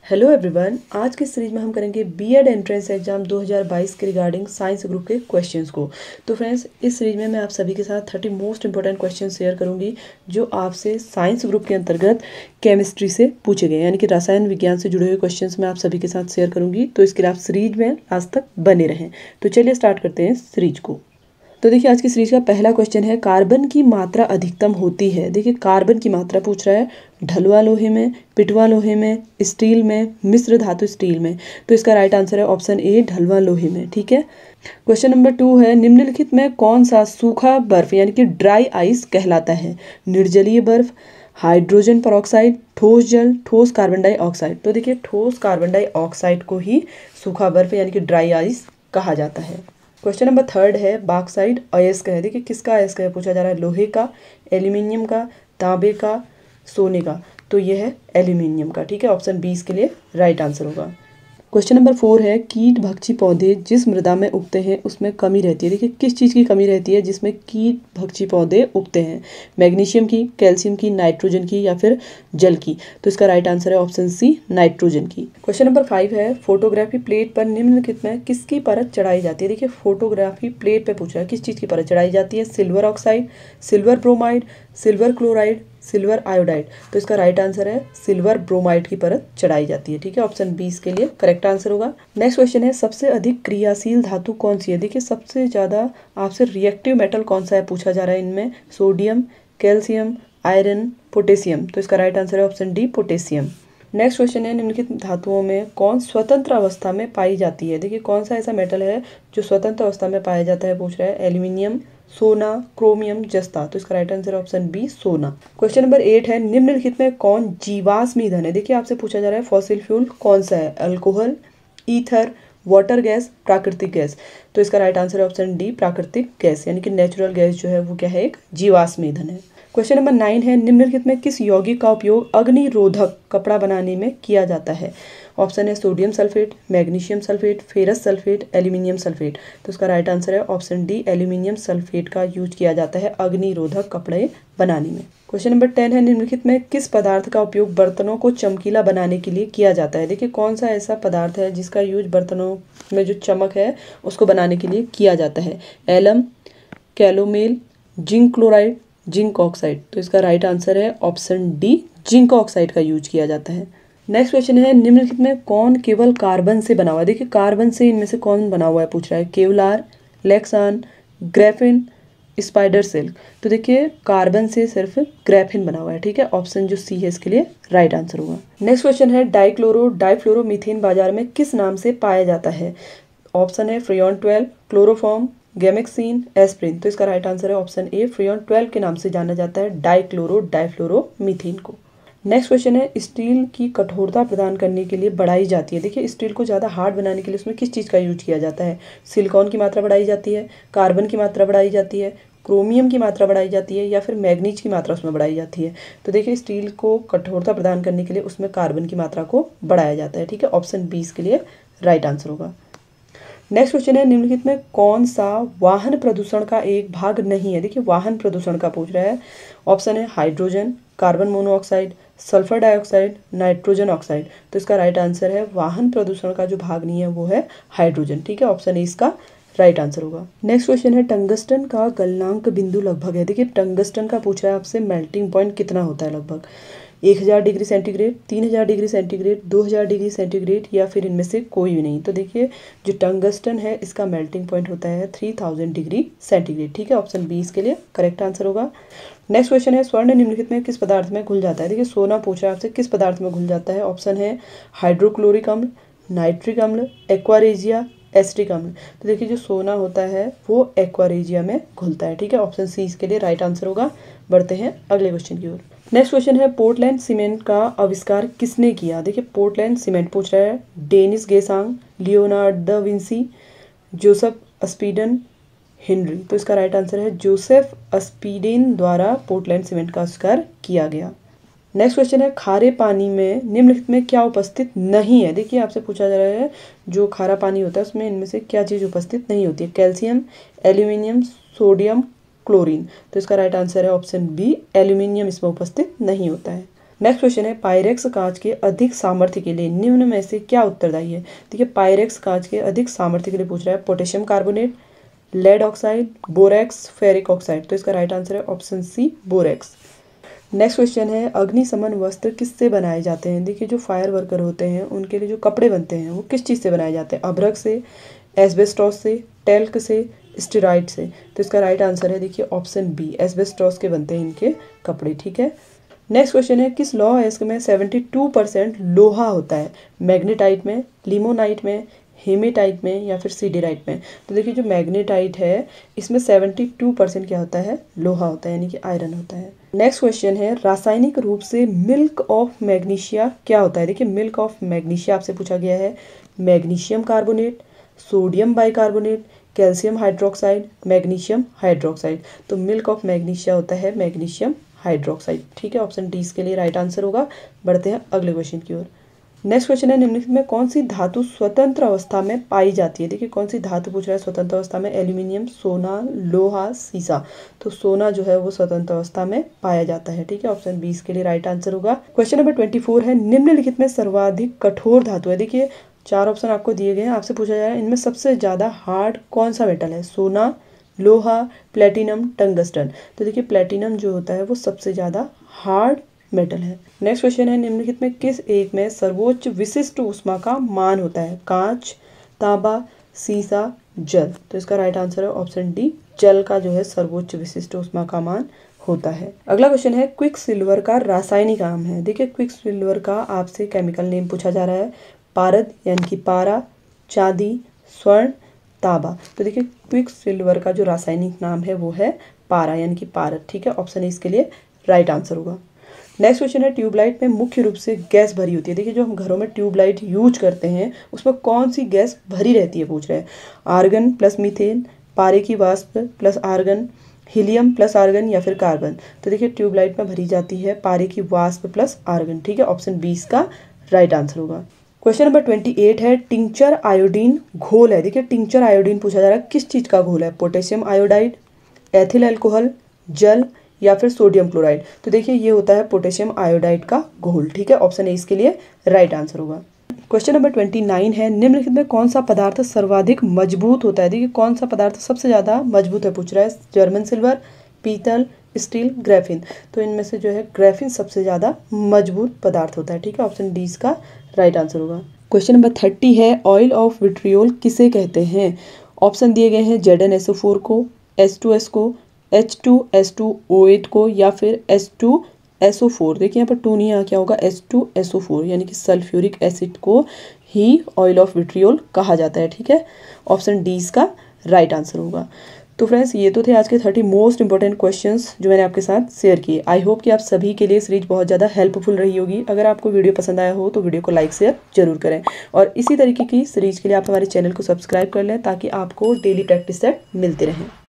Hello everyone, आज के series में हम करेंगे बीएड एंट्रेंस एग्जाम 2022 के रिगार्डिंग साइंस ग्रुप के क्वेश्चंस को। तो फ्रेंड्स, इस सीरीज में मैं आप सभी के साथ 30 मोस्ट इंपॉर्टेंट क्वेश्चन शेयर करूंगी जो आपसे साइंस ग्रुप के अंतर्गत केमिस्ट्री से पूछे गए, यानी कि रसायन विज्ञान से जुड़े हुए क्वेश्चंस मैं आप सभी के साथ शेयर करूंगी। तो इसके लिए आप सीरीज में लास्ट तक बने रहें। तो चलिए स्टार्ट करते हैं सीरीज को। तो देखिए, आज की सीरीज का पहला क्वेश्चन है, कार्बन की मात्रा अधिकतम होती है। देखिए, कार्बन की मात्रा पूछ रहा है ढलुआ लोहे में, पिटवा लोहे में, स्टील में, मिश्र धातु स्टील में। तो इसका राइट आंसर है ऑप्शन ए, ढलुआ लोहे में। ठीक है। क्वेश्चन नंबर 2 है, निम्नलिखित में कौन सा सूखा बर्फ यानी कि ड्राई आइस कहलाता है? निर्जलीय बर्फ, हाइड्रोजन परऑक्साइड, ठोस जल, ठोस कार्बन डाइऑक्साइड। तो देखिए, ठोस कार्बन डाइऑक्साइड को ही सूखा बर्फ यानी कि ड्राई आइस कहा जाता है। क्वेश्चन नंबर 3 है, बॉक्साइट अयस्क है। देखिए, किसका अयस्क है पूछा जा रहा है? लोहे का, एल्यूमिनियम का, तांबे का, सोने का। तो यह है एल्यूमिनियम का। ठीक है, ऑप्शन 20 के लिए राइट आंसर होगा। क्वेश्चन नंबर 4 है, कीट भक्षी पौधे जिस मृदा में उगते हैं उसमें कमी रहती है। देखिए, किस चीज़ की कमी रहती है जिसमें कीट भक्षी पौधे उगते हैं? मैग्नीशियम की, कैल्शियम की, नाइट्रोजन की या फिर जल की। तो इसका राइट आंसर है ऑप्शन सी, नाइट्रोजन की। क्वेश्चन नंबर 5 है, फोटोग्राफी प्लेट पर निम्नलिखित में किसकी परत चढ़ाई जाती है? देखिए, फोटोग्राफी प्लेट पे पूछ रहा है किस चीज़ की परत चढ़ाई जाती है? Silver oxide, silver bromide, silver chloride, silver iodide. तो इसका राइट आंसर है सिल्वर ब्रोमाइड की परत चढ़ाई जाती है। ठीक है, ऑप्शन 20 के लिए करेक्ट आंसर होगा। नेक्स्ट क्वेश्चन है, सबसे अधिक क्रियाशील धातु कौन सी है? देखिए, सबसे ज्यादा आपसे रिएक्टिव मेटल कौन सा है पूछा जा रहा है इनमें? Sodium, calcium, iron, potassium. तो इसका राइट आंसर है option D, potassium. Next question है, निम्नलिखित धातुओं में कौन स्वतंत्र अवस्था में पाई जाती है? देखिए, कौन सा ऐसा मेटल है जो स्वतंत्र अवस्था में पाया जाता है पूछ रहा है? एल्यूमिनियम, सोना, क्रोमियम, जस्ता। तो इसका राइट आंसर ऑप्शन बी, सोना। क्वेश्चन नंबर 8 है, निम्नलिखित में कौन जीवाश्म ईंधन है? देखिए, आपसे पूछा जा रहा है फॉसिल फ्यूल कौन सा है? अल्कोहल, ईथर, वाटर गैस, प्राकृतिक गैस। तो इसका राइट आंसर है ऑप्शन डी, प्राकृतिक गैस, यानी कि नेचुरल गैस जो है वो क्या है? एक जीवाश्म ईंधन है। क्वेश्चन नंबर 9 है, निम्नलिखित में किस यौगिक का उपयोग अग्निरोधक कपड़ा बनाने में किया जाता है? ऑप्शन है sodium sulphate, magnesium sulphate, ferrous sulphate, aluminium sulphate. तो इसका राइट आंसर है ऑप्शन डी, एल्यूमिनियम सल्फेट का यूज किया जाता है अग्निरोधक कपड़े बनाने में। क्वेश्चन नंबर 10 है, निम्नलिखित में किस पदार्थ का उपयोग बर्तनों को चमकीला बनाने के लिए किया जाता है? देखिए, कौन सा ऐसा पदार्थ है जिसका यूज बर्तनों में जो चमक है उसको बनाने के लिए किया जाता है? Alum, calomel, zinc chloride, zinc oxide. तो इसका राइट आंसर है ऑप्शन डी, जिंक ऑक्साइड का यूज किया जाता है। नेक्स्ट क्वेश्चन है, निम्नलिखित में कौन केवल कार्बन से बना हुआ है? देखिए, कार्बन से इनमें से कौन बना हुआ है पूछ रहा है? Kevlar, Lexan, graphene, spider silk. तो देखिए, कार्बन से सिर्फ ग्रेफिन बना हुआ है। ठीक है, ऑप्शन जो सी है इसके लिए राइट आंसर होगा। नेक्स्ट क्वेश्चन है, डाइक्लोरो डाइफ्लोरोमीथेन बाजार में किस नाम से पाया जाता है? ऑप्शन है फ्रियोन 12, क्लोरोफॉर्म, गैमेक्सिन, एस्प्रिन। तो इसका राइट आंसर है ऑप्शन ए, फ्रियोन 12 के नाम से जाना जाता है डाइक्लोरो डाइफ्लोरोमीथेन को। नेक्स्ट क्वेश्चन है, स्टील की कठोरता प्रदान करने के लिए बढ़ाई जाती है। देखिए, स्टील को ज़्यादा हार्ड बनाने के लिए उसमें किस चीज़ का यूज किया जाता है? सिलिकॉन की मात्रा बढ़ाई जाती है, कार्बन की मात्रा बढ़ाई जाती है, क्रोमियम की मात्रा बढ़ाई जाती है या फिर मैग्नीज की मात्रा उसमें बढ़ाई जाती है? तो देखिए, स्टील को कठोरता प्रदान करने के लिए उसमें कार्बन की मात्रा को बढ़ाया जाता है। ठीक है, ऑप्शन 20 के लिए राइट आंसर होगा। नेक्स्ट क्वेश्चन है, निम्नलिखित में कौन सा वाहन प्रदूषण का एक भाग नहीं है? देखिए, वाहन प्रदूषण का पूछ रहा है। ऑप्शन है hydrogen, carbon monoxide, sulphur dioxide, nitrogen oxide. तो इसका राइट आंसर है वाहन प्रदूषण का जो भाग नहीं है वो है हाइड्रोजन। ठीक है, ऑप्शन ए इसका राइट आंसर होगा। नेक्स्ट क्वेश्चन है, टंगस्टन का गलनांक बिंदु लगभग है। देखिए, टंगस्टन का पूछ रहा है आपसे मेल्टिंग पॉइंट कितना होता है लगभग? 1000 degree centigrade, 3000 degree centigrade, 2000 degree centigrade या फिर इनमें से कोई भी नहीं। तो देखिए, जो टंगस्टन है इसका मेल्टिंग पॉइंट होता है 3000 डिग्री सेंटीग्रेड। ठीक है, ऑप्शन 20 के लिए करेक्ट आंसर होगा। नेक्स्ट क्वेश्चन है, स्वर्ण निम्नलिखित में किस पदार्थ में घुल जाता है? देखिए, सोना पूछ रहा है आपसे किस पदार्थ में घुल जाता है? ऑप्शन है हाइड्रोक्लोरिक अम्ल, नाइट्रिक अम्ल, एक्वारेजिया, एसिटिक अम्ल। तो देखिए, जो सोना होता है वो एक्वारेजिया में घुलता है। ठीक है, ऑप्शन सी इसके लिए राइट आंसर होगा। बढ़ते हैं अगले क्वेश्चन की ओर। नेक्स्ट क्वेश्चन है, पोर्टलैंड सीमेंट का आविष्कार किसने किया? देखिए, पोर्टलैंड सीमेंट पूछ रहा है डेनिस गेसांग, Leonardo da Vinci, Joseph Aspdin, Henry. तो इसका राइट आंसर है जोसेफ अस्पीडेन द्वारा पोर्टलैंड सीमेंट का आविष्कार किया गया। नेक्स्ट क्वेश्चन है, खारे पानी में निम्नलिखित में क्या उपस्थित नहीं है? देखिए, आपसे पूछा जा रहा है जो खारा पानी होता है उसमें इनमें से क्या चीज़ उपस्थित नहीं होती है? Calcium, aluminium, sodium, chlorine. तो इसका राइट आंसर है ऑप्शन बी, एल्यूमिनियम इसमें उपस्थित नहीं होता है। नेक्स्ट क्वेश्चन है, पायरेक्स कांच के अधिक सामर्थ्य के लिए निम्न में से क्या उत्तरदायी है। देखिए पायरेक्स कांच के अधिक सामर्थ्य के लिए पूछ रहा है potassium carbonate, lead oxide, borax, ferric oxide. तो इसका राइट आंसर है option C borax. Next question है, अग्निशमन वस्त्र किससे बनाए जाते हैं। देखिए जो फायर वर्कर होते हैं उनके लिए जो कपड़े बनते हैं वो किस चीज़ से बनाए जाते हैं, अभ्रक से, एस्बेस्टॉस से, टेल्क से, स्टेराइड से। तो इसका राइट आंसर है देखिए ऑप्शन बी, एस्बेस्टॉस के बनते हैं इनके कपड़े। ठीक है। नेक्स्ट क्वेश्चन है, किस लौह अयस्क में 72% लोहा होता है। मैग्नेटाइट में, लिमोनाइट में, हेमेटाइट में या फिर सीडेराइट में। तो देखिए जो मैग्नेटाइट है इसमें 72% क्या होता है, लोहा होता है, यानी कि आयरन होता है। नेक्स्ट क्वेश्चन है, रासायनिक रूप से मिल्क ऑफ मैग्नीशिया क्या होता है। देखिए मिल्क ऑफ मैग्नीशिया आपसे पूछा गया है, magnesium carbonate, sodium bicarbonate, calcium hydroxide, magnesium hydroxide. तो मिल्क ऑफ मैग्नीशिया होता है मैग्नीशियम हाइड्रोक्साइड। ठीक है, ऑप्शन डी इसके लिए राइट आंसर होगा। बढ़ते हैं अगले क्वेश्चन की ओर। नेक्स्ट क्वेश्चन है, निम्नलिखित में कौन सी धातु स्वतंत्र अवस्था में पाई जाती है। देखिए कौन सी धातु पूछ रहा है स्वतंत्र अवस्था में, एल्यूमिनियम, सोना, लोहा, सीसा। तो सोना जो है वो स्वतंत्र अवस्था में पाया जाता है। ठीक है, ऑप्शन 20 के लिए राइट आंसर होगा। क्वेश्चन नंबर 24 है, निम्नलिखित में सर्वाधिक कठोर धातु है। देखिए 4 ऑप्शन आपको दिए गए हैं, आपसे पूछा जा रहा है इनमें सबसे ज्यादा हार्ड कौन सा मेटल है, सोना, लोहा, प्लेटिनम, टंगस्टन। तो देखिए प्लेटिनम जो होता है वो सबसे ज्यादा हार्ड मेटल है। नेक्स्ट क्वेश्चन है, निम्नलिखित में किस एक में सर्वोच्च विशिष्ट ऊष्मा का मान होता है, कांच, तांबा, सीसा, जल। तो इसका राइट आंसर है ऑप्शन डी, जल का जो है सर्वोच्च विशिष्ट ऊष्मा का मान होता है। अगला क्वेश्चन है, क्विक सिल्वर का रासायनिक नाम है। देखिए क्विक सिल्वर का आपसे केमिकल नेम पूछा जा रहा है, पारद यानी कि पारा, चांदी, स्वर्ण, तांबा। तो देखिए क्विक सिल्वर का जो रासायनिक नाम है वो है पारा यानी कि पारद। ठीक है, ऑप्शन ए इसके लिए राइट आंसर होगा। नेक्स्ट क्वेश्चन है, ट्यूबलाइट में मुख्य रूप से गैस भरी होती है। देखिए जो हम घरों में ट्यूबलाइट यूज करते हैं उसमें कौन सी गैस भरी रहती है पूछ रहे हैं, आर्गन प्लस मीथेन, पारे की वाष्प plus argon, helium plus argon या फिर कार्बन। तो देखिए ट्यूबलाइट में भरी जाती है पारे की वाष्प प्लस आर्गन। ठीक है, ऑप्शन 20 का राइट आंसर होगा। क्वेश्चन नंबर 28 है, टिंचर आयोडीन घोल है। देखिए टिंचर आयोडीन पूछा जा रहा है किस चीज का घोल है, पोटेशियम आयोडाइड, एथिल अल्कोहल, जल या फिर सोडियम क्लोराइड। तो देखिए ये होता है पोटेशियम आयोडाइड का घोल। ठीक है, ऑप्शन ए इसके लिए राइट आंसर होगा। क्वेश्चन नंबर 29 है, निम्नलिखित में कौन सा पदार्थ सर्वाधिक मजबूत होता है। देखिए कौन सा पदार्थ सबसे ज्यादा मजबूत है पूछ रहा है, जर्मन सिल्वर, पीतल, स्टील, ग्रेफिन। तो इनमें से जो है ग्रेफिन सबसे ज्यादा मजबूत पदार्थ होता है। ठीक है, ऑप्शन डी इसका राइट आंसर होगा। क्वेश्चन नंबर 30 है, ऑयल ऑफ विट्रियोल किसे कहते हैं। ऑप्शन दिए गए हैं ZnSO4 को, H2S को, H2S2O8 को या फिर H2SO4। देखिए यहाँ पर 2 नहीं, यहाँ क्या होगा H2SO4 यानी कि सल्फ्यूरिक एसिड को ही ऑयल ऑफ विट्रियोल कहा जाता है। ठीक है, ऑप्शन डी इसका राइट आंसर होगा। तो फ्रेंड्स ये तो थे आज के 30 मोस्ट इंपॉर्टेंट क्वेश्चंस जो मैंने आपके साथ शेयर किए। आई होप कि आप सभी के लिए सीरीज बहुत ज़्यादा हेल्पफुल रही होगी। अगर आपको वीडियो पसंद आया हो तो वीडियो को लाइक शेयर जरूर करें और इसी तरीके की सीरीज के लिए आप हमारे चैनल को सब्सक्राइब कर लें ताकि आपको डेली प्रैक्टिस सेट मिलते रहें।